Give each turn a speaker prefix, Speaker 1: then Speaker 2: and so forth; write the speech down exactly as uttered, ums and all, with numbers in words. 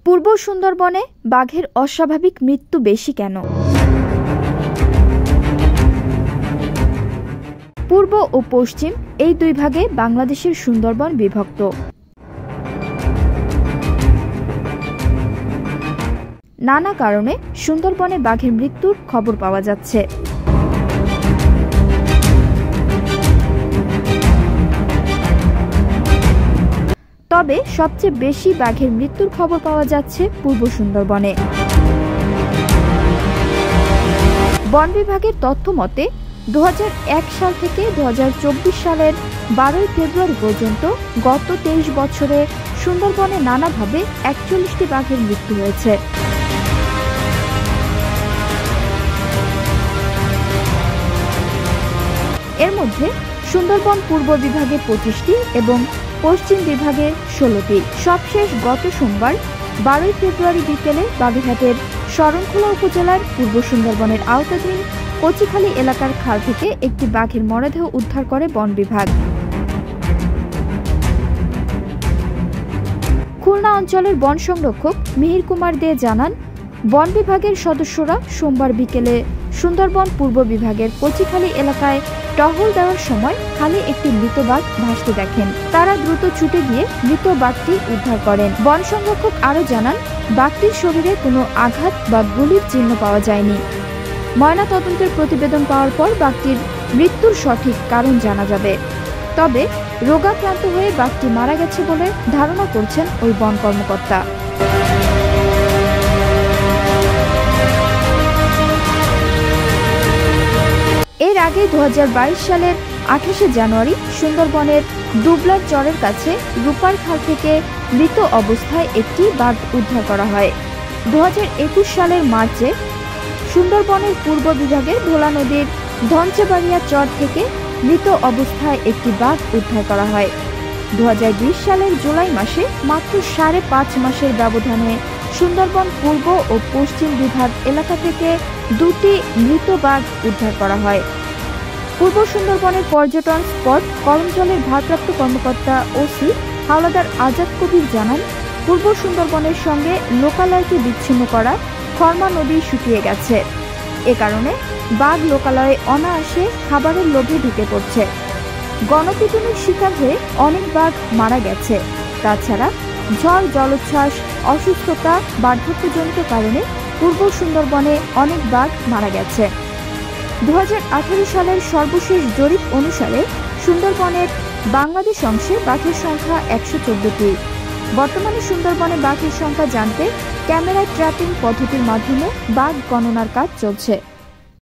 Speaker 1: পূর্ব সুন্দরবনে বাঘের অস্বাভাবিক মৃত্যু বেশি কেন? পূর্ব ও পশ্চিম এই দুই ভাগে বাংলাদেশের সুন্দরবন বিভক্ত। নানা কারণে সুন্দরবনে বাঘের মৃত্যুর খবর পাওয়া যাচ্ছে। তবে সবচেয়ে বেশি বাঘের মৃত্যুর খবর পাওয়া যাচ্ছে পূর্ব সুন্দরবনে। বন বিভাগের তথ্য মতে দু হাজার এক সাল থেকে দু হাজার চব্বিশ সালের বারোই ফেব্রুয়ারি পর্যন্ত গত তেইশ বছরে সুন্দরবনে নানাভাবে একচল্লিশটি বাঘের মৃত্যু হয়েছে। এর মধ্যে সুন্দরবন পূর্ব বিভাগে পঁচিশটি এবং পশ্চিম বিভাগে ষোলোটি। সবশেষ গত সোমবার বারোই ফেব্রুয়ারি বিকেলে বাগেরহাটের শরণখোলা উপজেলার পূর্ব সুন্দরবনের আওতাধীন কচিখালী এলাকার খাল থেকে একটি বাঘের মরদেহ উদ্ধার করে বন বিভাগ। খুলনা অঞ্চলের বন সংরক্ষক মিহির কুমার দে জানান, বন বিভাগের সদস্যরা সোমবার বিকেলে সুন্দরবন পূর্ব বিভাগের কচিখালী এলাকায় টহল দেওয়ার সময় খালে একটি মৃত বাঘ ভাসতে দেখেন। তারা দ্রুত ছুটে গিয়ে মৃত বাঘটি উদ্ধার করেন। বন সংরক্ষক আরও জানান, বাঘটির শরীরে কোনো আঘাত বা গুলির চিহ্ন পাওয়া যায়নি। ময়না তদন্তের প্রতিবেদন পাওয়ার পর বাঘটির মৃত্যুর সঠিক কারণ জানা যাবে। তবে রোগাক্রান্ত হয়ে বাঘটি মারা গেছে বলে ধারণা করছেন ওই বন কর্মকর্তা। এর আগে দু হাজার বাইশ সালের আঠাশে জানুয়ারি সুন্দরবনের দুবলার চরের কাছে রূপার খাল থেকে মৃত অবস্থায় একটি বাঘ উদ্ধার করা হয়। দু হাজার একুশ সালের মার্চে সুন্দরবনের পূর্ব বিভাগের ভোলা নদীর ধনচেবাড়িয়া চর থেকে মৃত অবস্থায় একটি বাঘ উদ্ধার করা হয়। দু হাজার বিশ সালের জুলাই মাসে মাত্র সাড়ে পাঁচ মাসের ব্যবধানে সুন্দরবন পূর্ব ও পশ্চিম বিভাগ এলাকা থেকে দুটি মৃত বাঘ উদ্ধার করা হয়। পূর্ব সুন্দরবনের পর্যটন স্পট কলমজলের ভারপ্রাপ্ত কর্মকর্তা ওসি হাওলাদার আজাদ কবির জানান, পূর্ব সুন্দরবনের সঙ্গে লোকালয়কে বিচ্ছিন্ন করা খরমা নদী শুকিয়ে গেছে। এ কারণে বাঘ লোকালয়ে অনায়াসে খাবারের লোভে ঢুকে পড়ছে। গণপিটুনির শিকার হয়ে অনেক বাঘ মারা গেছে। তাছাড়া ঝড়, জলোচ্ছ্বাস, অসুস্থতা, বার্ধক্যজনিত কারণে পূর্ব সুন্দরবনে অনেক বাঘ মারা গেছে। দু হাজার আঠারো সালের সর্বশেষ জরিপ অনুসারে সুন্দরবনের বাংলাদেশ অংশে বাঘের সংখ্যা একশো চোদ্দটি। বর্তমানে সুন্দরবনে বাঘের সংখ্যা জানতে ক্যামেরা ট্র্যাপিং পদ্ধতির মাধ্যমে বাঘ গণনার কাজ চলছে।